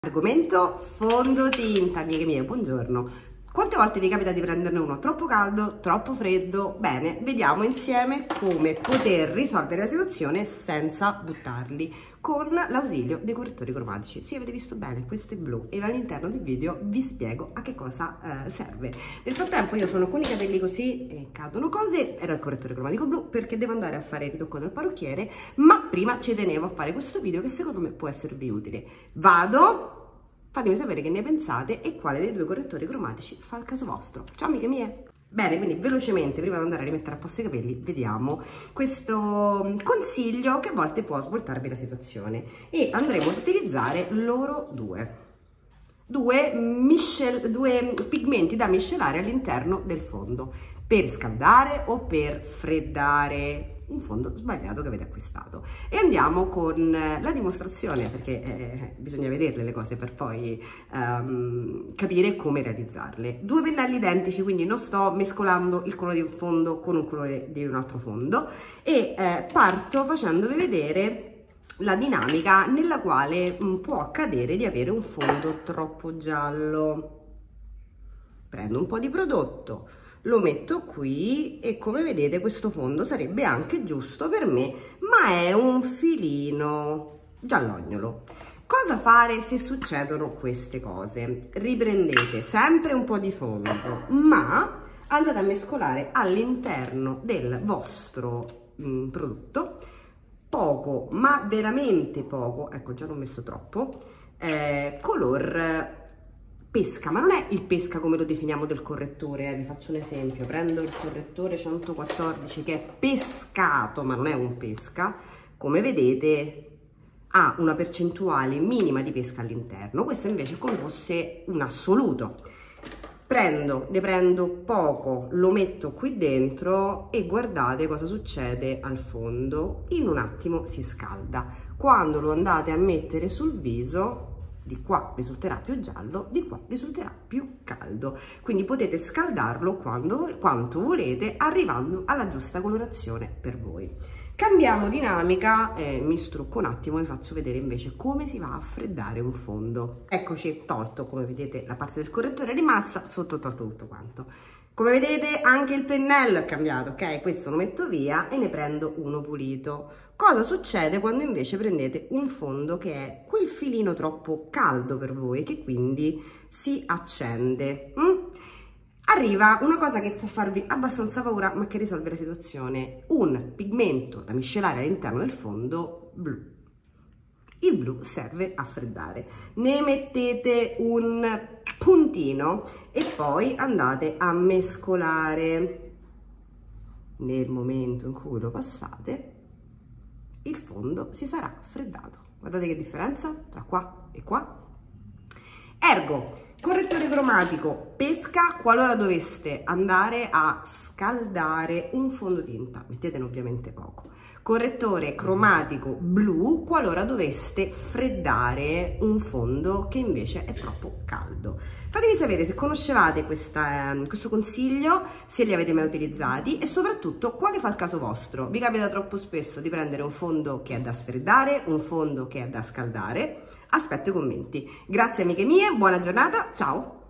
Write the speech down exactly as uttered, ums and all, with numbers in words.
Argomento fondotinta, amiche mie, buongiorno. Quante volte vi capita di prenderne uno troppo caldo, troppo freddo? Bene, vediamo insieme come poter risolvere la situazione senza buttarli con l'ausilio dei correttori cromatici. Sì, avete visto bene, questo è blu e all'interno del video vi spiego a che cosa eh, serve. Nel frattempo io sono con i capelli così e cadono cose, era il correttore cromatico blu perché devo andare a fare il ritocco dal parrucchiere, ma prima ci tenevo a fare questo video che secondo me può esservi utile. Vado! Fatemi sapere che ne pensate e quale dei due correttori cromatici fa il caso vostro. Ciao amiche mie! Bene, quindi velocemente, prima di andare a rimettere a posto i capelli, vediamo questo consiglio che a volte può svoltarvi la situazione. E andremo ad utilizzare loro due. Due, miscel due pigmenti da miscelare all'interno del fondo per scaldare o per freddare un fondo sbagliato che avete acquistato. E andiamo con la dimostrazione, perché eh, bisogna vederle le cose per poi um, capire come realizzarle. Due pennelli identici, quindi non sto mescolando il colore di un fondo con un colore di un altro fondo, e eh, parto facendovi vedere la dinamica nella quale mh, può accadere di avere un fondo troppo giallo. Prendo un po' di prodotto, lo metto qui e come vedete questo fondo sarebbe anche giusto per me, ma è un filino giallognolo. Cosa fare se succedono queste cose? Riprendete sempre un po' di fondo, ma andate a mescolare all'interno del vostro mh, prodotto poco, ma veramente poco, ecco già l'ho messo troppo, eh, color pesca, ma non è il pesca come lo definiamo del correttore, eh. Vi faccio un esempio, prendo il correttore centoquattordici che è pescato, ma non è un pesca, come vedete ha una percentuale minima di pesca all'interno, questo invece è come fosse un assoluto. Prendo, ne prendo poco, lo metto qui dentro e guardate cosa succede al fondo, in un attimo si scalda. Quando lo andate a mettere sul viso, di qua risulterà più giallo, di qua risulterà più caldo, quindi potete scaldarlo quando, quanto volete, arrivando alla giusta colorazione per voi. Cambiamo dinamica, eh, mi strucco un attimo e vi faccio vedere invece come si va a freddare un fondo. Eccoci, tolto, come vedete la parte del correttore è rimasta, sotto ho tolto tutto quanto. Come vedete anche il pennello è cambiato, ok? Questo lo metto via e ne prendo uno pulito. Cosa succede quando invece prendete un fondo che è quel filino troppo caldo per voi, che quindi si accende? Mm? Arriva una cosa che può farvi abbastanza paura, ma che risolve la situazione. Un pigmento da miscelare all'interno del fondo blu. Il blu serve a freddare. Ne mettete un puntino e poi andate a mescolare. Nel momento in cui lo passate, il fondo si sarà freddato. Guardate che differenza tra qua e qua. Ergo, correttore cromatico pesca qualora doveste andare a scaldare un fondotinta, mettetene ovviamente poco. Correttore cromatico blu qualora doveste freddare un fondo che invece è troppo caldo. Fatemi sapere se conoscevate questa, questo consiglio, se li avete mai utilizzati e soprattutto quale fa il caso vostro. Vi capita troppo spesso di prendere un fondo che è da sfreddare, un fondo che è da scaldare? Aspetto i commenti. Grazie amiche mie, buona giornata, ciao!